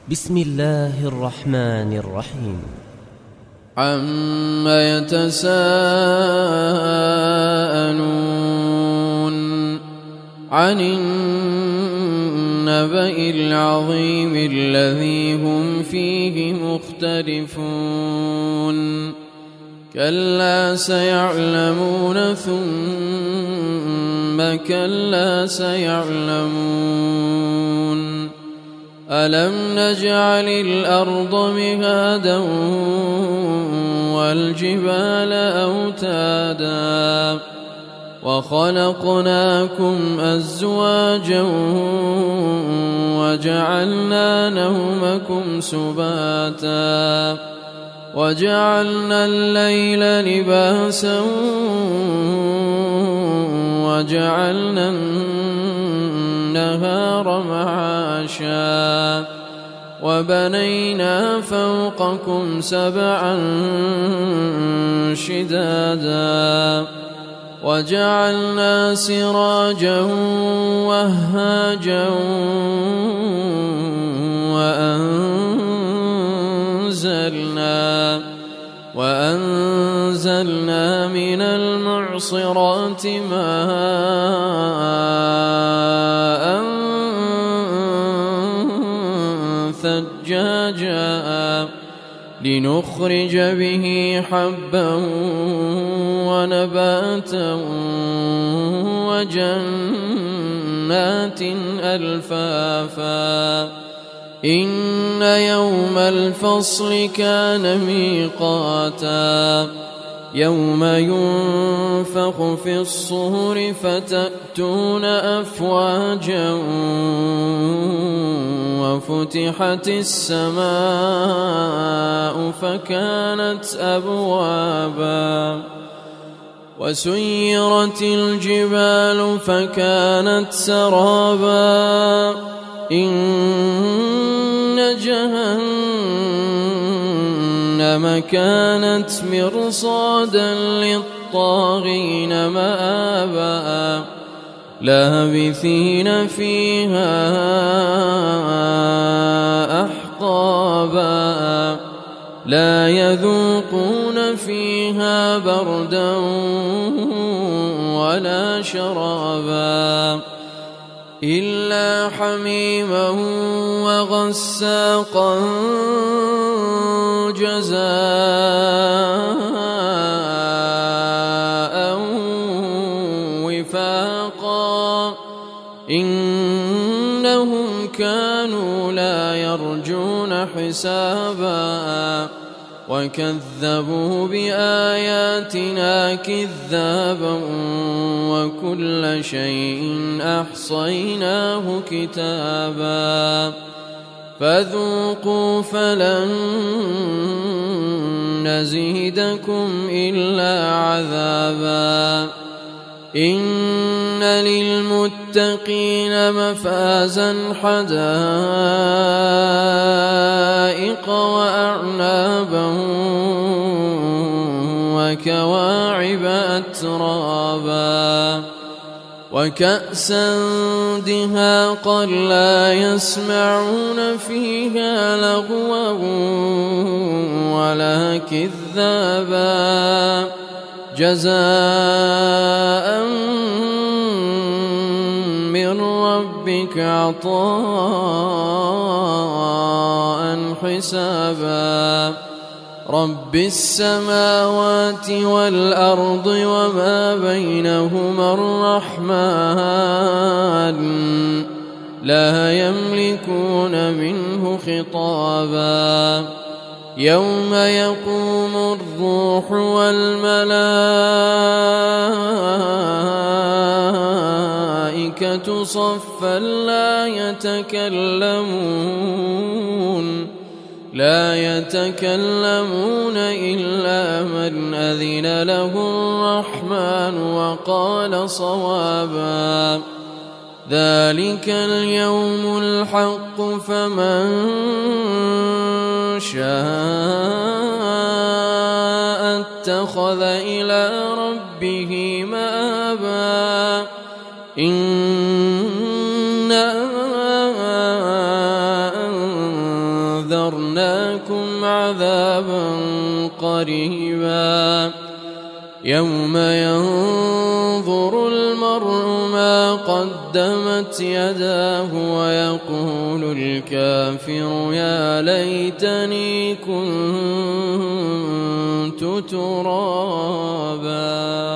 بسم الله الرحمن الرحيم. عَمَّ يتساءلون عن النبأ العظيم الذي هم فيه مختلفون كلا سيعلمون ثم كلا سيعلمون ألم نجعل الأرض مهادا والجبال أوتادا وخلقناكم أزواجا وجعلنا نومكم سباتا وجعلنا الليل لباسا وجعلنا النهار معاشا وبنينا فوقكم سبعا شدادا وجعلنا سراجا وهاجا وأنزلنا من المعصرات ماء ثجاجا لنخرج به حبا ونباتا وجنات ألفافا إن يوم الفصل كان ميقاتا يوم ينفخ في الصور فتأتون أفواجا وفتحت السماء فكانت أبوابا وسيرت الجبال فكانت سرابا إن جهنم كانت مرصادا للطاغين مآبا لابثين فيها أحقابا لا يذوقون فيها بردا ولا شرابا إلا حميما وغساقا جزاء وفاقا إنهم كانوا لا يرجون حسابا وكذبوا بآياتنا كذابا وكل شيء أحصيناه كتابا فذوقوا فلن نزيدكم إلا عذابا إن للمتقين مفازا حدائق وأعنابا وكواعب أترابا وكأسا دهاقا لا يسمعون فيها لغوا ولا كذابا جزاء من ربك عطاء حسابا رب السماوات والأرض وما بينهما الرحمن لا يملكون منه خطابا يوم يقوم الروح والملائكة صفا لا يتكلمون إلا من أذن له الرحمن وقال صوابا ذلك اليوم الحق فمن شاء اتخذ إلى ربه مآبا إنا عذابا قريبا يوم ينظر المرء ما قدمت يداه ويقول الكافر يا ليتني كنت ترابا.